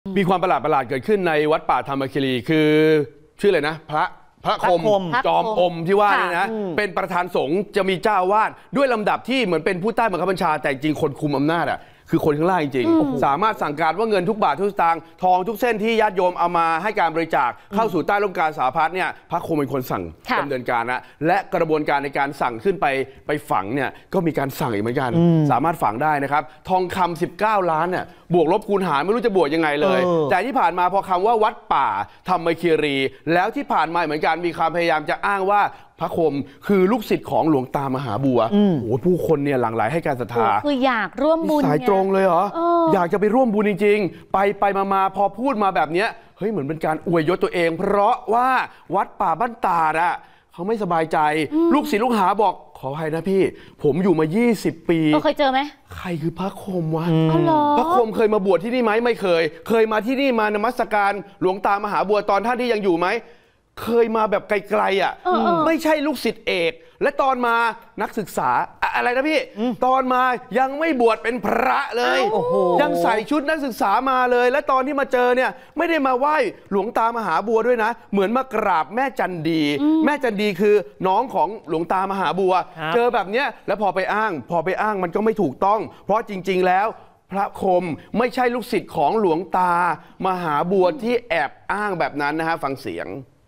มีความประหลาดเกิดขึ้นในวัดป่าธรรมคีรีคือชื่ออะไรนะพระคมจอมอมที่ว่านี่นะเป็นประธานสงฆ์จะมีเจ้าวาดด้วยลำดับที่เหมือนเป็นผู้ใต้บังคับบัญชาแต่จริงคนคุมอำนาจอ่ะคือคนข้างล่างจริงสามารถสั่งการว่าเงินทุกบาททุกสตางค์ทองทุกเส้นที่ญาติโยมเอามาให้การบริจาคเข้าสู่ใต้ร่มกาสาพัฒน์เนี่ยพระคมเป็นคนสั่งดำเนินการนะและกระบวนการในการสั่งขึ้นไปฝังเนี่ยก็มีการสั่งอีกเหมือนกันสามารถฝังได้นะครับทองคำ19 ล้านเนี่ยบวกลบคูณหารไม่รู้จะบวกยังไงเลยแต่ที่ผ่านมาพอคำว่าวัดป่าธรรมคีรีแล้วที่ผ่านมาเหมือนกันมีความพยายามจะอ้างว่าพระคมคือลูกศิษย์ของหลวงตามหาบัวโอ้ผู้คนเนี่ยหลั่งไหลให้การศรัทธาคืออยากร่วมบุญสายตรงเลยเหรออยากจะไปร่วมบุญจริงๆไปมาพอพูดมาแบบเนี้ยเฮ้ยเหมือนเป็นการอวยยศตัวเองเพราะว่าวัดป่าบ้านตาดอะเขาไม่สบายใจลูกศิษย์ลูกหาบอกขออภัยนะพี่ผมอยู่มา20 ปีเคยเจอไหมใครคือพระคมวะพระคมเคยมาบวชที่นี่ไหมไม่เคยมาที่นี่มานมัสการหลวงตามหาบัวตอนท่านที่ยังอยู่ไหมเคยมาแบบไกลๆอ่ะไม่ใช่ลูกศิษย์เอกและตอนมานักศึกษาอะไรนะพี่ตอนมายังไม่บวชเป็นพระเลยยังใส่ชุดนักศึกษามาเลยและตอนที่มาเจอเนี่ยไม่ได้มาไหว้หลวงตามหาบัวด้วยนะเหมือนมากราบแม่จันดีแม่จันดีคือน้องของหลวงตามหาบัวเจอแบบเนี้ยแล้วพอไปอ้างมันก็ไม่ถูกต้องเพราะจริงๆแล้วพระคมไม่ใช่ลูกศิษย์ของหลวงตามหาบัวที่แอบอ้างแบบนั้นนะฮะฟังเสียง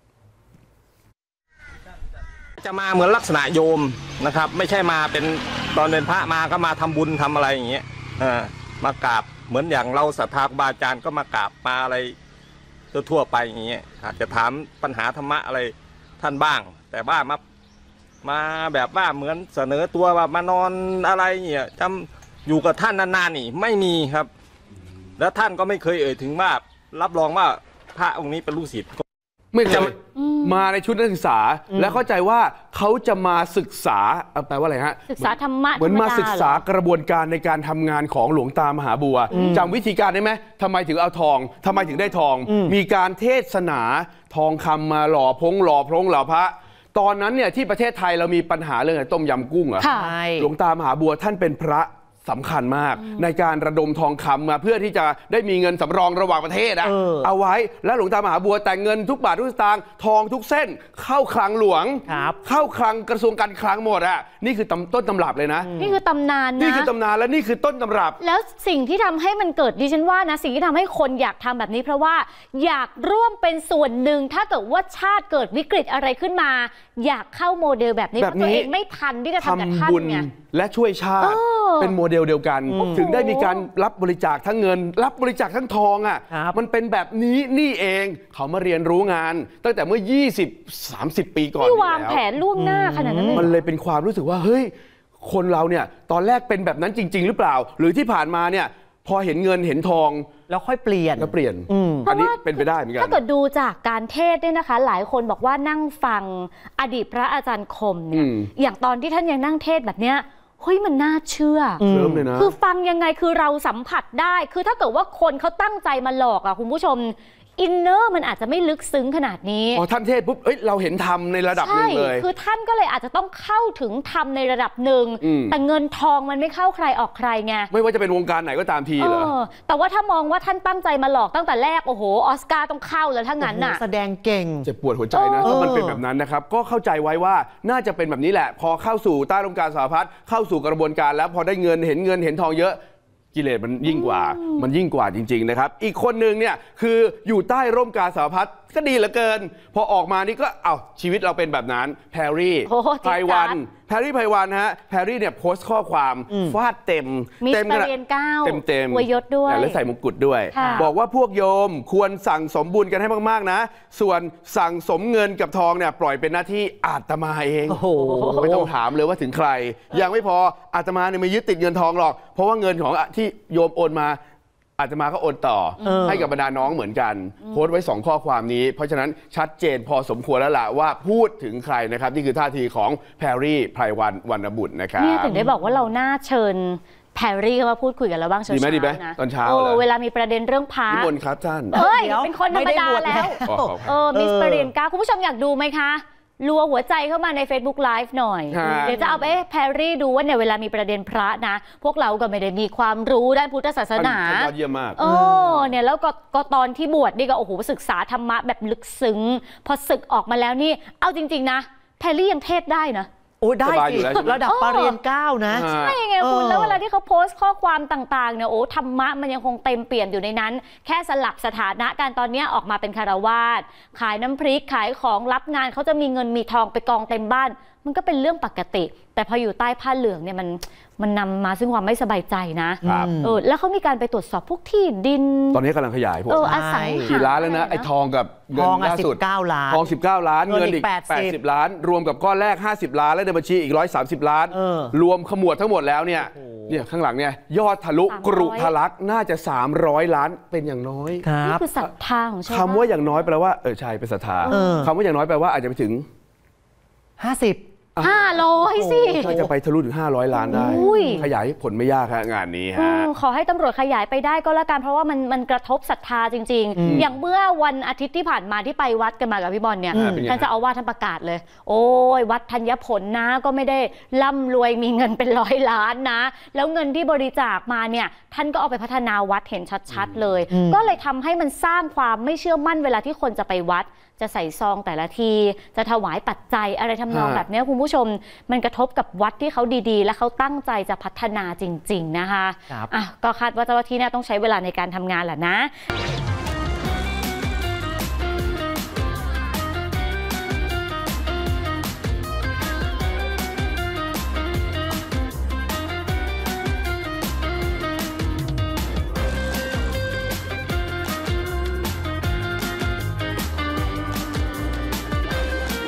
จะมาเหมือนลักษณะโยมนะครับไม่ใช่มาเป็นตอนเป็นพระมาก็มาทำบุญทำอะไรอย่างเงี้ยมากราบเหมือนอย่างเราศรัทธาครูบาอาจารย์ก็มากราบมาอะไรทั่วไปอย่างเงี้ยอาจจะถามปัญหาธรรมะอะไรท่านบ้างแต่ว่ามาแบบว่าเหมือนเสนอตัวว่ามานอนอะไรเงี้ยจำอยู่กับท่านนานๆนี่ไม่มีครับแล้วท่านก็ไม่เคยเอ่ยถึงว่ารับรองว่าพระองค์นี้เป็นลูกศิษย์ไม่เคยมาในชุดนักศึกษาและเข้าใจว่าเขาจะมาศึกษาแปลว่าอะไรฮะศึกษาธรรมะเหมือนมาศึกษากระบวนการในการทำงานของหลวงตามหาบัวจำวิธีการได้ไหมทำไมถึงเอาทองทำไมถึงได้ทองมีการเทศนาทองคำมาหล่อพระตอนนั้นเนี่ยที่ประเทศไทยเรามีปัญหาเรื่องต้มยำกุ้งอะหลวงตามหาบัวท่านเป็นพระสำคัญมากในการระดมทองคำมาเพื่อที่จะได้มีเงินสำรองระหว่างประเทศเอาไว้แล้วหลวงตามหาบัวแต่เงินทุกบาททุกสตางค์ทองทุกเส้นเข้าคลังหลวงเข้าคลังกระทรวงการคลังหมดอ่ะนี่คือต้นตำรับเลยนะนี่คือตำนานนะนี่คือตำนานและนี่คือต้นตำรับแล้วสิ่งที่ทำให้มันเกิดดิฉันว่านะสิ่งที่ทำให้คนอยากทำแบบนี้เพราะว่าอยากร่วมเป็นส่วนหนึ่งถ้าเกิดว่าชาติเกิดวิกฤตอะไรขึ้นมาอยากเข้าโมเดลแบบนี้เพราะตัวเองไม่ทันที่จะทำกับท่านไงและช่วยชาติเป็นโมเดลเดียวกันถึงได้มีการรับบริจาคทั้งเงินรับบริจาคทั้งทองอ่ะมันเป็นแบบนี้นี่เองเขามาเรียนรู้งานตั้งแต่เมื่อ20-30 ปีก่อนที่วางแผนล่วงหน้าขนาดนั้นมันเลยเป็นความรู้สึกว่าเฮ้ยคนเราเนี่ยตอนแรกเป็นแบบนั้นจริงๆหรือเปล่าหรือที่ผ่านมาเนี่ยพอเห็นเงินเห็นทองแล้วค่อยเปลี่ยนอันนี้เป็นไปได้เหมือนกันถ้าเกิดดูจากการเทศเนี่ยนะคะหลายคนบอกว่านั่งฟังอดีตพระอาจารย์คมเนี่ยอย่างตอนที่ท่านยังนั่งเทศแบบเนี้ยเฮ้ยมันน่าเชื่อเลยนะคือฟังยังไงคือเราสัมผัสได้คือถ้าเกิดว่าคนเขาตั้งใจมาหลอกอะคุณผู้ชมอินเนอร์มันอาจจะไม่ลึกซึ้งขนาดนี้พอท่านเทศปุ๊บเราเห็นธรรมในระดับหนึ่งเลยคือท่านก็เลยอาจจะต้องเข้าถึงธรรมในระดับหนึ่งแต่เงินทองมันไม่เข้าใครออกใครไงไม่ว่าจะเป็นวงการไหนก็ตามทีเหรอแต่ว่าถ้ามองว่าท่านตั้งใจมาหลอกตั้งแต่แรกโอ้โหออสการ์ต้องเข้าแล้วถ้างั้นน่ะแสดงเก่งเจ็บปวดหัวใจนะถ้ามันเป็นแบบนั้นนะครับก็เข้าใจไว้ว่าน่าจะเป็นแบบนี้แหละพอเข้าสู่ใต้ร่มกาสาพัฒน์เข้าสู่กระบวนการแล้วพอได้เงินเห็นทองเยอะกิเลสมันยิ่งกว่าจริงๆนะครับอีกคนนึงเนี่ยคืออยู่ใต้ร่มกาสาพัฒน์ก็ดีเหลือเกินพอออกมานี่ก็ชีวิตเราเป็นแบบนั้นแพรรี่ไพวันฮะแพรรี่เนี่ยโพสต์ข้อความฟาดเต็มเรียน9เต็มอวยยศด้วยแล้วใส่มงกุฎด้วยบอกว่าพวกโยมควรสั่งสมบุญกันให้มากๆนะส่วนสั่งสมเงินกับทองเนี่ยปล่อยเป็นหน้าที่อาตมาเองไม่ต้องถามเลยว่าถึงใครยังไม่พออาตมาเนี่ยไม่ยึดติดเงินทองหรอกเพราะว่าเงินของที่โยมโอนมาอาตมาก็โอนต่อให้กับบรรดาน้องเหมือนกันโพสต์ไว้2ข้อความนี้เพราะฉะนั้นชัดเจนพอสมควรแล้วล่ะว่าพูดถึงใครนะครับนี่คือท่าทีของแพรรี่ไพวันวรรณบุตรนะครับนี่ถึงได้บอกว่าเราน่าเชิญแพรรี่มาพูดคุยกันแล้วบ้างเช้าๆนะตอนเช้าเวลามีประเด็นเรื่องพระนิมนต์ครับท่านเป็นคนธรรมดาแล้วมิสเปเรียน9คุณผู้ชมอยากดูไหมคะลัวหัวใจเข้ามาใน Facebook Live หน่อยเดี๋ยวจะเอาไปแพรรี่ดูว่าเนี่ยเวลามีประเด็นพระนะพวกเราก็ไม่ได้มีความรู้ด้านพุทธศาสนายอดเยี่ยมมากเนี่ยแล้วก็ตอนที่บวชนี่ก็โอ้โหศึกษาธรรมะแบบลึกซึ้งพอศึกออกมาแล้วนี่เอาจริงๆนะแพรรี่ยังเทศได้นะโอ้ได้สิระดับปรริญญา9นะใช่ไงคุณแล้วเวลาที่เขาโพสต์ข้อความต่างๆเนี่ยโอ้ธรรมะมันยังคงเต็มเปี่ยมอยู่ในนั้นแค่สลับสถานะการตอนนี้ออกมาเป็นคฤหัสถ์ขายน้ำพริกขายของรับงานเขาจะมีเงินมีทองไปกองเต็มบ้านมันก็เป็นเรื่องปกติแต่พออยู่ใต้ผ้าเหลืองเนี่ยมันนำมาซึ่งความไม่สบายใจนะแล้วเขามีการไปตรวจสอบพวกที่ดินตอนนี้กำลังขยายผมอาศัยกี่ล้านแล้วนะไอ้ทองกับเงินล่าสุด 19 ล้านทอง19 ล้านเงินอีก80 ล้านรวมกับก้อนแรก50 ล้านและในบัญชีอีก130 ล้านรวมขมวดทั้งหมดแล้วเนี่ยข้างหลังเนี่ยยอดทะลุกรุทะลักน่าจะ300 ล้านเป็นอย่างน้อยนี่คือศรัทธาของชาวบ้านคำว่าอย่างน้อยแปลว่าใช่เป็นศรัทธาคำว่าอย่างน้อยแปลว่าอาจจะไปถึง 500สิถ้าจะไปทะลุถึง500 ล้านได้ขยายผลไม่ยากฮะงานนี้ฮะขอให้ตำรวจขยายไปได้ก็แล้วกันเพราะว่ามันกระทบศรัทธาจริงๆอย่างเมื่อวันอาทิตย์ที่ผ่านมาที่ไปวัดกันมากับพี่บอลเนี่ยท่านเจ้าอาวาสท่านประกาศเลยโอ้ยวัดธัญผลนะก็ไม่ได้ร่ำรวยมีเงินเป็น100 ล้านนะแล้วเงินที่บริจาคมาเนี่ยท่านก็เอาไปพัฒนาวัดเห็นชัดๆเลยก็เลยทำให้มันสร้างความไม่เชื่อมั่นเวลาที่คนจะไปวัดจะใส่ซองแต่ละทีจะถวายปัจจัยอะไรทำนองแบบนี้คุณผู้ชมมันกระทบกับวัดที่เขาดีๆและเขาตั้งใจจะพัฒนาจริงๆนะคะก็คาดว่าเจ้าหน้าที่น่าต้องใช้เวลาในการทำงานแหละนะ